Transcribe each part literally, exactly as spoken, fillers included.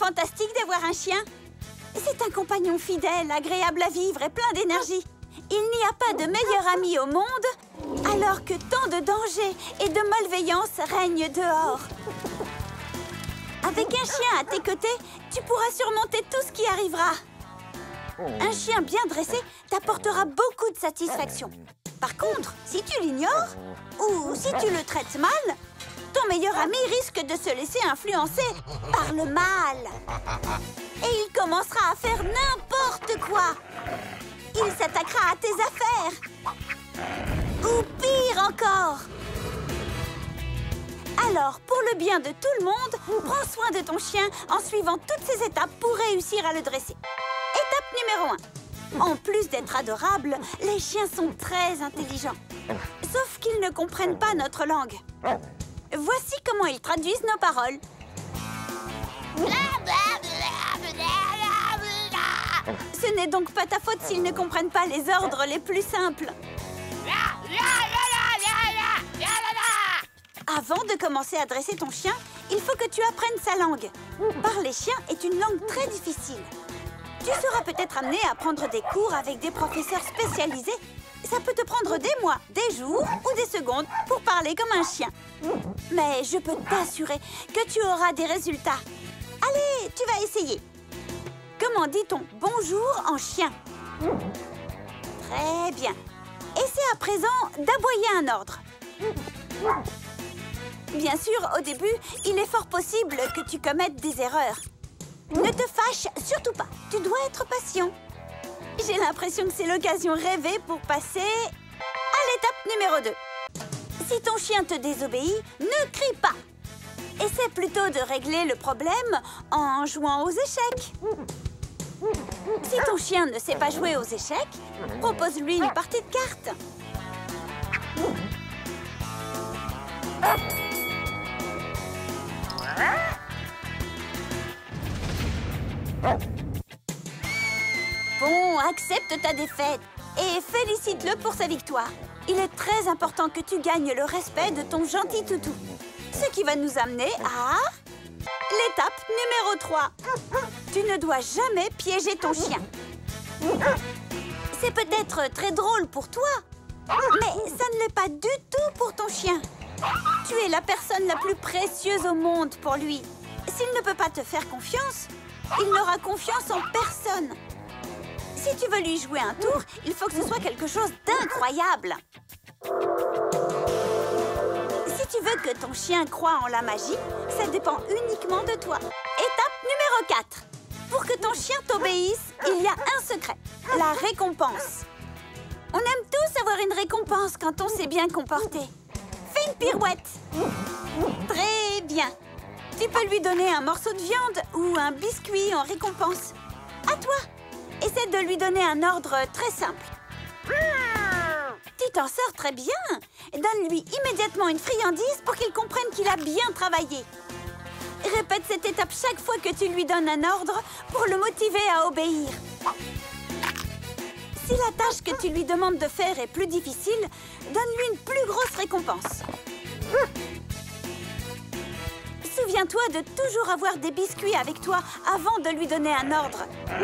fantastique d'avoir un chien? C'est un compagnon fidèle, agréable à vivre et plein d'énergie. Il n'y a pas de meilleur ami au monde, alors que tant de dangers et de malveillance règnent dehors. Avec un chien à tes côtés, tu pourras surmonter tout ce qui arrivera. Un chien bien dressé t'apportera beaucoup de satisfaction. Par contre, si tu l'ignores, ou si tu le traites mal, ton meilleur ami risque de se laisser influencer par le mal. Et il commencera à faire n'importe quoi. Il s'attaquera à tes affaires. Ou pire encore. Alors, pour le bien de tout le monde, prends soin de ton chien en suivant toutes ces étapes pour réussir à le dresser. Étape numéro un. En plus d'être adorables, les chiens sont très intelligents. Sauf qu'ils ne comprennent pas notre langue. Voici comment ils traduisent nos paroles. Ce n'est donc pas ta faute s'ils ne comprennent pas les ordres les plus simples. Avant de commencer à dresser ton chien, il faut que tu apprennes sa langue. Parler chien est une langue très difficile. Tu seras peut-être amené à prendre des cours avec des professeurs spécialisés. Ça peut te prendre des mois, des jours ou des secondes pour parler comme un chien. Mais je peux t'assurer que tu auras des résultats. Allez, tu vas essayer. Comment dit-on bonjour en chien? Très bien. Essaie à présent d'aboyer un ordre. Bien sûr, au début, il est fort possible que tu commettes des erreurs. Ne te fâche surtout pas. Tu dois être patient. J'ai l'impression que c'est l'occasion rêvée pour passer à l'étape numéro deux. Si ton chien te désobéit, ne crie pas. Essaie plutôt de régler le problème en jouant aux échecs. Si ton chien ne sait pas jouer aux échecs, propose-lui une partie de cartes. Bon, accepte ta défaite et félicite-le pour sa victoire. Il est très important que tu gagnes le respect de ton gentil toutou. Ce qui va nous amener à l'étape numéro trois. Tu ne dois jamais piéger ton chien. C'est peut-être très drôle pour toi, mais ça ne l'est pas du tout pour ton chien. Tu es la personne la plus précieuse au monde pour lui. S'il ne peut pas te faire confiance, il n'aura confiance en personne. Si tu veux lui jouer un tour, il faut que ce soit quelque chose d'incroyable. Si tu veux que ton chien croie en la magie, ça dépend uniquement de toi. Étape numéro quatre. Pour que ton chien t'obéisse, il y a un secret, la récompense. On aime tous avoir une récompense quand on s'est bien comporté. Fais une pirouette. Très bien. Tu peux lui donner un morceau de viande ou un biscuit en récompense. À toi. Essaie de lui donner un ordre très simple. Tu t'en sors très bien. Donne-lui immédiatement une friandise pour qu'il comprenne qu'il a bien travaillé. Répète cette étape chaque fois que tu lui donnes un ordre pour le motiver à obéir. Si la tâche que tu lui demandes de faire est plus difficile, donne-lui une plus grosse récompense. Souviens-toi de toujours avoir des biscuits avec toi avant de lui donner un ordre.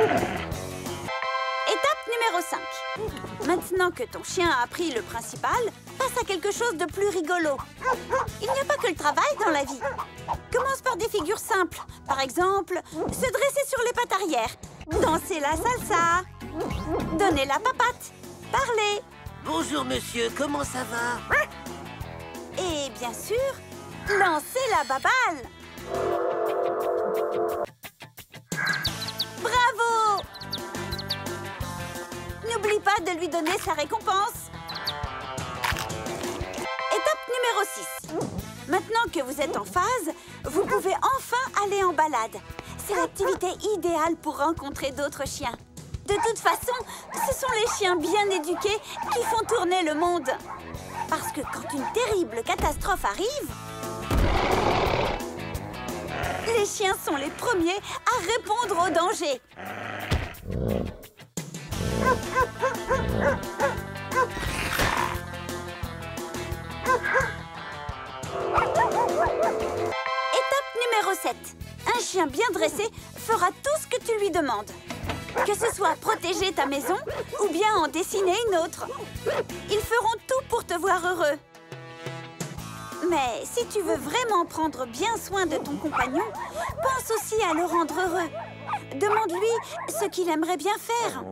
Étape numéro cinq. Maintenant que ton chien a appris le principal, passe à quelque chose de plus rigolo. Il n'y a pas que le travail dans la vie. Commence par des figures simples. Par exemple, se dresser sur les pattes arrière, danser la salsa, donner la papate, parler. Bonjour monsieur, comment ça va? Et bien sûr, lancer la baballe. Bravo! N'oublie pas de lui donner sa récompense. Étape numéro six. Maintenant que vous êtes en phase, vous pouvez enfin aller en balade. C'est l'activité idéale pour rencontrer d'autres chiens. De toute façon, ce sont les chiens bien éduqués qui font tourner le monde. Parce que quand une terrible catastrophe arrive, les chiens sont les premiers à répondre au danger. Étape numéro sept. Un chien bien dressé fera tout ce que tu lui demandes. Que ce soit protéger ta maison ou bien en dessiner une autre. Ils feront tout pour te voir heureux. Mais si tu veux vraiment prendre bien soin de ton compagnon, pense aussi à le rendre heureux. Demande-lui ce qu'il aimerait bien faire.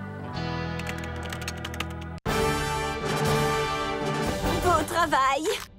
Beau travail!